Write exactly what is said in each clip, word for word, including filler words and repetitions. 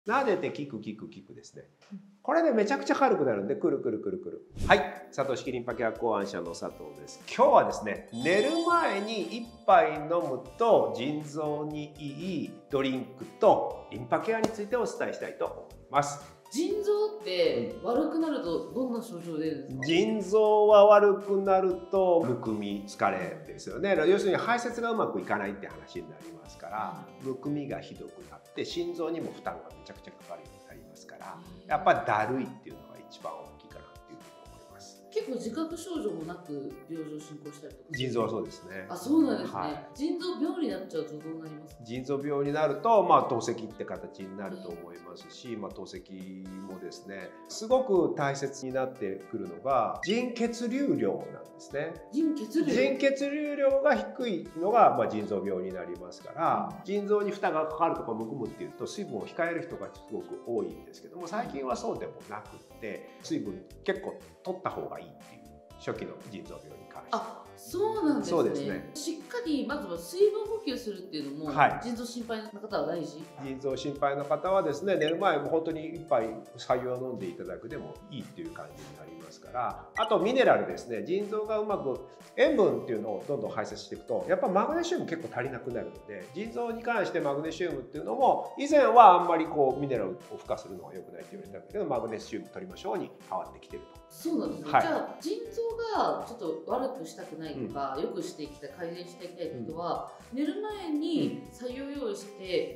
撫でてキクキクキクですね。これでめちゃくちゃ軽くなるんで、くるくるくるくる。はい、佐藤式リンパケア考案者の佐藤です。今日はですね、寝る前にいっぱい飲むと腎臓にいいドリンクとリンパケアについてお伝えしたいと思います。 腎臓って悪くなるとどんな症状出るんですか？ 腎臓は悪くなるとむくみ、疲れですよね。要するに排泄がうまくいかないって話になりますから、むくみがひどくなって心臓にも負担がめちゃくちゃかかるようになりますから、やっぱりだるいっていうのが一番大きいかなっていうふうに思います。 結構自覚症状もなく病状進行したりとか。 腎臓はそうですね。 あ、そうなんですね。 はい、 腎臓病になっちゃうとどうなりますか？ 腎臓病になると、まあ、透析って形になると思いますし、まあ、透析もですね、すごく大切になってくるのが腎血流量なんですね。 腎血流腎血流量が低いのが、まあ、腎臓病になりますから、うん、腎臓に負担がかかるとかむくむっていうと水分を控える人がすごく多いんですけども、最近はそうでもなくって水分結構取った方がいいっていう初期の腎臓病に関して。 あ、そうなんですね。そうですね。しっかりまずは水分補給するっていうのも、はい、腎臓心配な方は大事。 腎臓心配な方はですね、寝る前も本当に一杯白湯を飲んでいただくでもいいっていう感じになりますから、あとミネラルですね。腎臓がうまく塩分っていうのをどんどん排泄していくと、やっぱマグネシウム結構足りなくなるので、腎臓に関してマグネシウムっていうのも以前はあんまりこうミネラルを付加するのは良くないって言われたんだけど、マグネシウム取りましょうに変わってきてると。 そうなんですね。はい、じゃあ腎臓がちょっと悪くしたくないとか、うん、良くしていきたい、改善していきたい人は、うん、寝る前に白湯を用意して、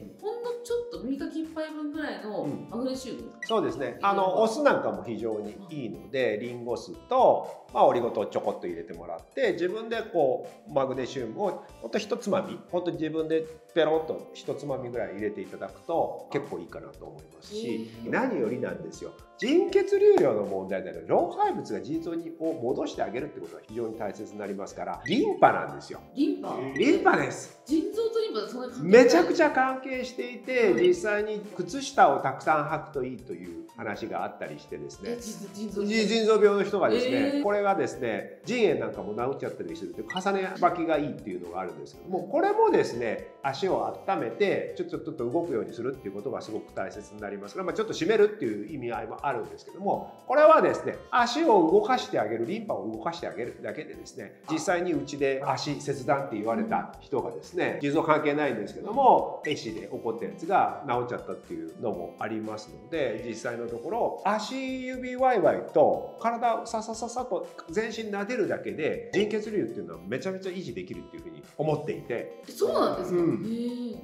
うん、ほんのちょっと耳かきいっぱいぶんぐらいのマグネシウム、うん、 そうですね。あのお酢なんかも非常にいいので、リンゴ酢と、まあ、オリゴ糖をちょこっと入れてもらって、自分でこうマグネシウムをほんと一つまみ、ほんと自分でペロッと一つまみぐらい入れていただくと結構いいかなと思いますし、何よりなんですよ、腎血流量の問題である老廃物が腎臓にを戻してあげるってことが非常に大切になりますから、リンパなんですよ。 リンパリンパです。 腎臓とリンパってそんな関係ない？ めちゃくちゃ関係していて、実際に靴下をたくさん履くといいという話があったりしてですね、腎臓病の人がですね、えー、これがですね、腎炎なんかも治っちゃったりすると重ね履きがいいっていうのがあるんですけども、これもですね、足を温めてちょっとちょっと動くようにするっていうことがすごく大切になりますから、まあ、ちょっと締めるっていう意味合いもあるんですけども、これはですね、足を動かしてあげる、リンパを動かしてあげるだけでですね、実際にうちで足切断って言われた人がですね、腎臓関係ないんですけども壊死で起こったやつが治っちゃったっていうのもありますので、実際のところ足指ワイワイと体をささささと全身撫でるだけで腎血流っていうのはめちゃめちゃ維持できるっていうふうに思っていて。 そうなんですか、うん、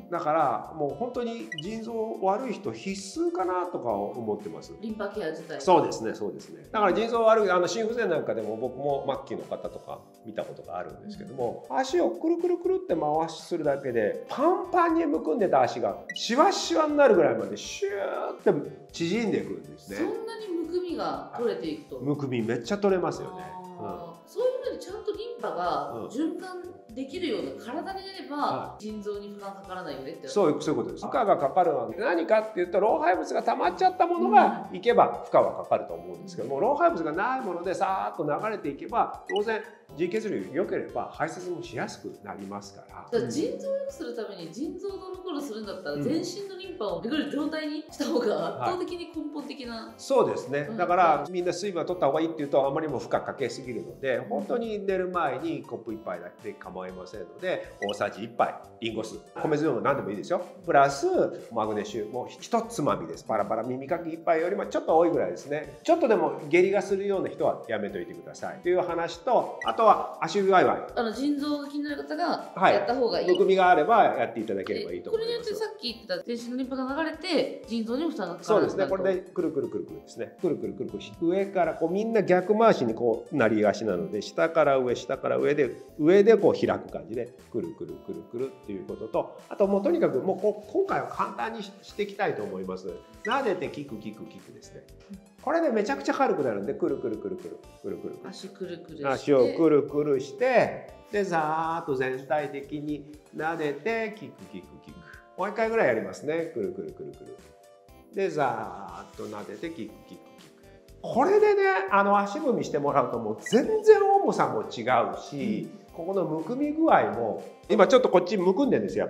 だからもう本当に腎臓悪い人必須かなとか思ってます。 リンパケア自体。 そうですね、そうですね。だから腎臓悪い、あの心不全なんかでも僕も末期の方とか見たことがあるんですけども、うん、足をくるくるくるって回しするだけでパンパンにむくんでた足がシワシワになるぐらいまでシューって縮んでいくんですね。 そんなにむくみが取れていくと。 むくみめっちゃ取れますよね。 うん、そういうのでちゃんとリンパが循環できるような体になれば、うん、腎臓に負担かからないよねって。 そういうそういうことです。負荷がかかるのは何かっていうと、老廃物が溜まっちゃったものがいけば負荷はかかると思うんですけども、老廃物がないものでさーっと流れていけば、当然腎血流良ければ排泄もしやすくなりますから。 だから腎臓を良くするために腎臓の残るするんだったら、全身のリンパを巡る状態にした方が圧倒的に根本的な、はい、 そうですね。だからみんな水分は取った方がいいっていうと、あまりにも負荷かけすぎるので、本当に寝る前にコップいっぱいで構いませんので、大さじいっぱいリンゴ酢、米酢でも何でもいいですよ、プラスマグネシウムを一つまみです。パラパラ耳かきいっぱいよりもちょっと多いぐらいですね。ちょっとでも下痢がするような人はやめといてくださいという話と、あとは足指ワイワイ、 あの腎臓が気になる方がやった方がいい、 むくみがあればやっていただければいいと思います。 これによってさっき言ってた全身のリンパが流れて腎臓にも負担がかかる。 そうですね。これでくるくるくるくるですね。くるくるくるくる、上からこうみんな逆回しにこうなりがちなので、下から上下から上で上でこう開く感じでくるくるくるくるっていうことと、あともうとにかくもうこ今回は簡単にしていきたいと思います。撫でてキクキクキクですね。これでめちゃくちゃ軽くなるんで、くるくるくるくるくるくる、 足くるくるして、 足をくるくるして、でざーっと全体的に撫でてキクキクキク、もう一回ぐらいやりますね。くるくるくるくるでざーっと撫でてキクキクキク。これでね、あの足踏みしてもらうともう全然重さも違うし、ここのむくみ具合も今ちょっとこっちむくんでるんですよ、やっぱ。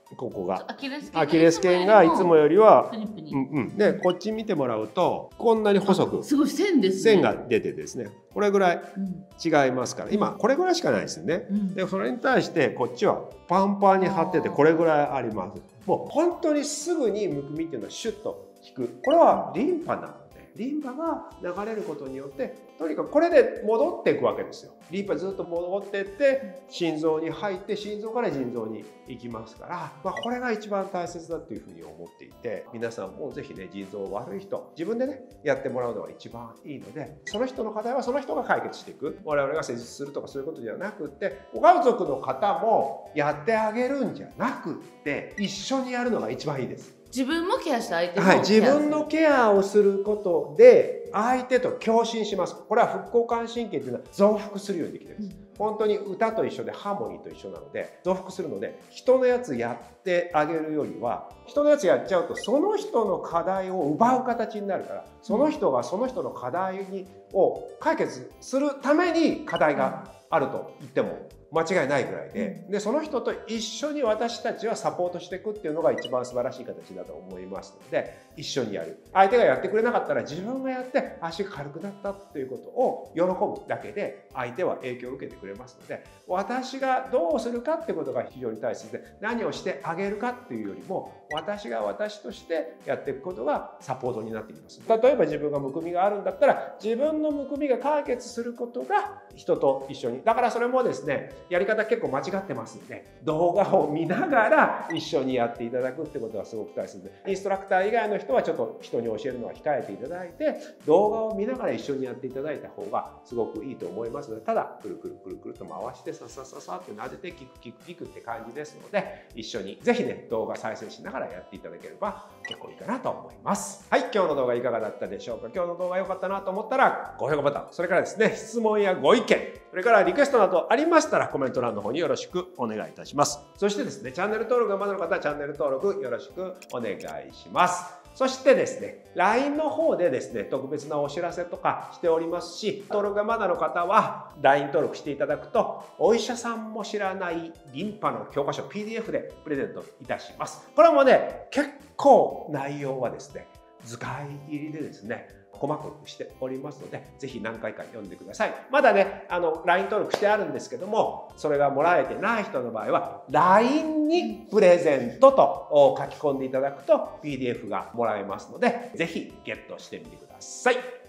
ここがアキレスアキレス腱がいつもよりはプニプニ、 うんうん、でこっち見てもらうとこんなに細くすごい線ですね。 線が出てですね、これぐらい違いますから、今これぐらいしかないですよね、うん、でそれに対してこっちはパンパンに張っててこれぐらいあります。もう本当にすぐにむくみっていうのはシュッと引く。これはリンパなので、リンパが流れることによってとにかくこれで戻っていくわけですよ。リンパずっと戻っていって心臓に入って心臓から腎臓に行きますから、まあ、これが一番大切だというふうに思っていて、皆さんもぜひね腎臓悪い人自分でねやってもらうのが一番いいので、その人の課題はその人が解決していく。我々が施術するとかそういうことではなくって、ご家族の方もやってあげるんじゃなくって一緒にやるのが一番いいです。 自分もケアして相手もケアする、 はい、自分のケアをすることで相手と共振します。これは副交感神経というのは増幅するようにできてるんです、うん、本当に歌と一緒でハーモニーと一緒なので増幅するので、人のやつやってあげるよりは人のやつやっちゃうとその人の課題を奪う形になるから、その人がその人の課題にを解決するために課題があると言っても間違いないぐらいで、でその人と一緒に私たちはサポートしていくっていうのが一番素晴らしい形だと思いますので、一緒にやる。相手がやってくれなかったら自分がやって足が軽くなったっていうことを喜ぶだけで相手は影響を受けてくれますので、私がどうするかってことが非常に大切で、何をしてあげるかっていうよりも私が私としてやっていくことがサポートになってきます。例えば自分がむくみがあるんだったら自分のむくみが解決することが人と一緒に、だからそれもですねやり方結構間違ってますので、動画を見ながら一緒にやっていただくってことがすごく大切で、インストラクター以外の人はちょっと人に教えるのは控えていただいて、動画を見ながら一緒にやっていただいた方がすごくいいと思いますので、ただくるくるくるくると回してささささって撫でてキクキクキクって感じですので、一緒にぜひね動画再生しながらやっていただければ結構いいかなと思います。はい、今日の動画いかがだったでしょうか。今日の動画良かったなと思ったら高評価ボタン、それからですね質問やご意見、それからリクエストなどありましたらコメント欄の方によろしくお願いいたします。そしてですねチャンネル登録がまだの方はチャンネル登録よろしくお願いします。そしてですね ライン の方でですね特別なお知らせとかしておりますし、登録がまだの方は ライン 登録していただくとお医者さんも知らないリンパの教科書 ピーディーエフ でプレゼントいたします。これもね結構内容はですね図解入りでですね細かくしておりますので、ぜひ何回か読んでください。まだね、あの ライン 登録してあるんですけども、それがもらえてない人の場合は ライン にプレゼントと書き込んでいただくと ピーディーエフ がもらえますので、ぜひゲットしてみてください。